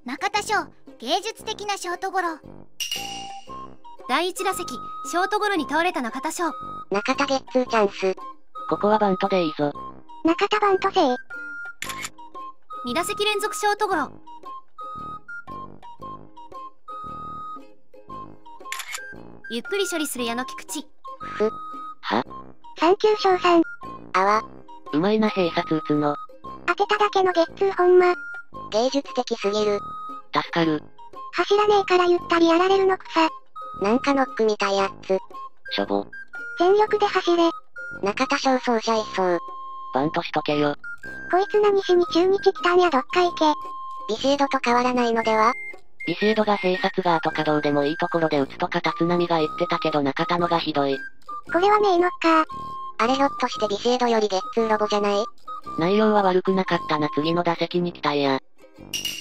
中田翔、芸術的なショートゴロ。 第1打席、ショートゴロに倒れた中田翔。 中田ゲッツーチャンス。 ここはバントでいいぞ。 中田バントせい。 2打席連続ショートゴロ。ゆっくり処理する矢の菊池。 は 3球勝3。あわ。 うまいな併殺打つの。 当てただけのゲッツーほんま。芸術的すぎる。 助かる。 走らねえからゆったりやられるのくさ。なんかノックみたいやっつ。 しょぼ。 全力で走れ。中田翔走者一掃。 バントしとけよ。 こいつ何しに中日来たんやどっか行け。ビシエドと変わらないのでは？ ビシエドが併殺が後かどうでもいいところで打つとか立浪が言ってたけど中田のがひどい。 これはねえのか。あれひょっとしてビシエドよりゲッツーロボじゃない？ 内容は悪くなかったな。次の打席に期待や。